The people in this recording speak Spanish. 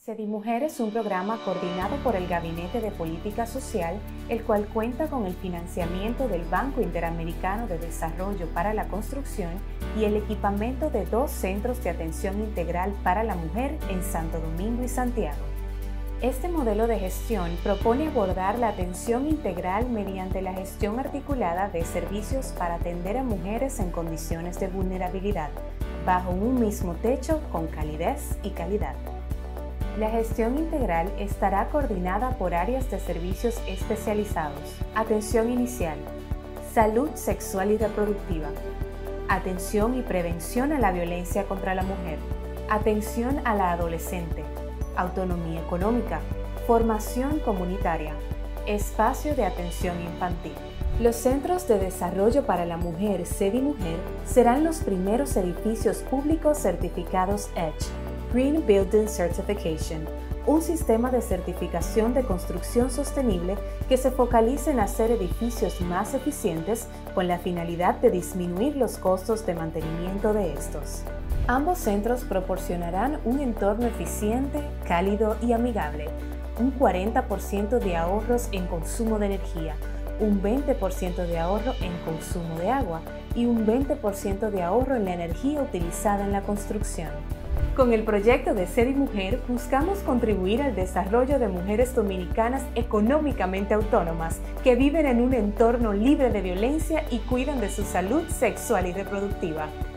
Sedimujer es un programa coordinado por el Gabinete de Política Social, el cual cuenta con el financiamiento del Banco Interamericano de Desarrollo para la Construcción y el equipamiento de 2 centros de atención integral para la mujer en Santo Domingo y Santiago. Este modelo de gestión propone abordar la atención integral mediante la gestión articulada de servicios para atender a mujeres en condiciones de vulnerabilidad, bajo un mismo techo con calidez y calidad. La gestión integral estará coordinada por áreas de servicios especializados: atención inicial, salud sexual y reproductiva, atención y prevención a la violencia contra la mujer, atención a la adolescente, autonomía económica, formación comunitaria, espacio de atención infantil. Los Centros de Desarrollo para la Mujer, Sedimujer, serán los primeros edificios públicos certificados EDGE, Green Building Certification, un sistema de certificación de construcción sostenible que se focaliza en hacer edificios más eficientes con la finalidad de disminuir los costos de mantenimiento de estos. Ambos centros proporcionarán un entorno eficiente, cálido y amigable, un 40% de ahorros en consumo de energía, un 20% de ahorro en consumo de agua y un 20% de ahorro en la energía utilizada en la construcción. Con el proyecto de Sedimujer buscamos contribuir al desarrollo de mujeres dominicanas económicamente autónomas que viven en un entorno libre de violencia y cuidan de su salud sexual y reproductiva.